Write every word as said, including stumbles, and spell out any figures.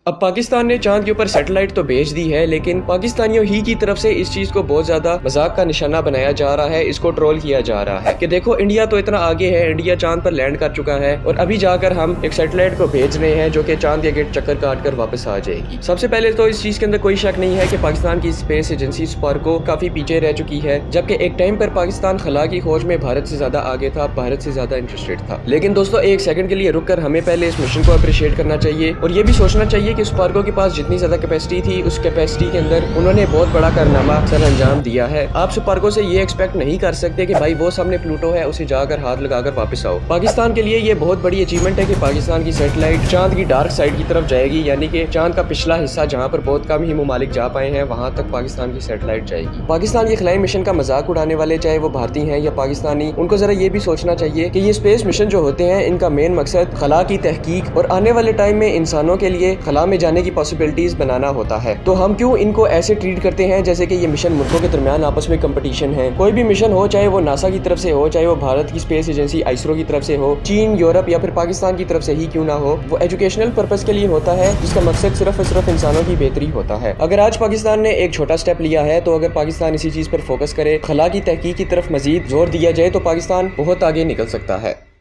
अब पाकिस्तान ने चांद के ऊपर सैटेलाइट तो भेज दी है, लेकिन पाकिस्तानियों ही की तरफ से इस चीज को बहुत ज्यादा मजाक का निशाना बनाया जा रहा है, इसको ट्रोल किया जा रहा है कि देखो इंडिया तो इतना आगे है, इंडिया चांद पर लैंड कर चुका है और अभी जाकर हम एक सैटेलाइट को भेज रहे हैं जो कि चांद के गेट चक्कर काट कर वापस आ जाएगी। सबसे पहले तो इस चीज के अंदर कोई शक नहीं है कि पाकिस्तान की स्पेस एजेंसी स्पार्को काफी पीछे रह चुकी है, जबकि एक टाइम पर पाकिस्तान खला की खोज में भारत से ज्यादा आगे था, भारत से ज्यादा इंटरेस्टेड था। लेकिन दोस्तों एक सेकंड के लिए रुक कर हमें पहले इस मिशन को अप्रिशिएट करना चाहिए और ये भी सोचना चाहिए कि स्पार्को के पास जितनी ज्यादा कैपेसिटी थी उस कैपेसिटी के अंदर उन्होंने बहुत बड़ा कारनामा सर अंजाम दिया है। आप स्पार्को से ये एक्सपेक्ट नहीं कर सकते कि भाई वो सामने प्लूटो है उसे जाकर हाथ लगाकर वापस आओ। पाकिस्तान के लिए ये बहुत बड़ी अचीवमेंट है कि पाकिस्तान की सैटेलाइट चांद की डार्क साइड की तरफ जाएगी, यानी कि चांद का पिछला हिस्सा जहाँ पर बहुत कम ही ममालिक जा पाए हैं वहां तक पाकिस्तान की सैटेलाइट जाएगी। पाकिस्तान के खलाई मिशन का मजाक उड़ाने वाले चाहे वो भारतीय हैं या पाकिस्तानी, उनको जरा ये भी सोचना चाहिए कि ये स्पेस मिशन जो होते हैं इनका मेन मकसद खला की तहकीक और आने वाले टाइम में इंसानों के लिए खला में जाने की पॉसिबिलिटीज बनाना होता है। तो हम क्यों इनको ऐसे ट्रीट करते हैं जैसे कि ये मिशन मुल्कों के दरमियान आपस में कंपटीशन है। कोई भी मिशन हो, चाहे वो नासा की तरफ से हो, चाहे वो भारत की स्पेस एजेंसी आइसरो की तरफ से हो, चीन, यूरोप या फिर पाकिस्तान की तरफ से ही क्यों ना हो, वो एजुकेशनल पर्पस के लिए होता है जिसका मकसद सिर्फ और सिर्फ इंसानों की बेहतरी होता है। अगर आज पाकिस्तान ने एक छोटा स्टेप लिया है तो अगर पाकिस्तान इसी चीज पर फोकस करे, खला की तहकीक की तरफ मजीद जोर दिया जाए तो पाकिस्तान बहुत आगे निकल सकता है।